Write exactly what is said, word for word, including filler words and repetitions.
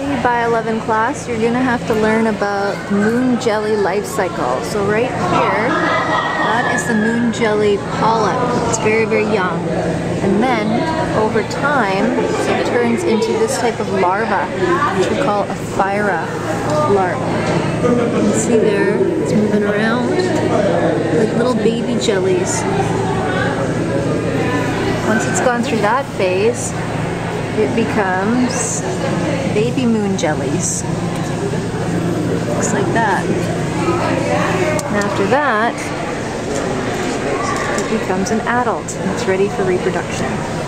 Bio eleven class, you're going to have to learn about Moon Jelly Lifecycle. So right here, that is the Moon Jelly polyp. It's very, very young. And then, over time, it turns into this type of larva, which we call a phyra larva. You can see there, it's moving around like little baby jellies. Once it's gone through that phase, it becomes baby moon jellies. Looks like that. And after that, it becomes an adult and it's ready for reproduction.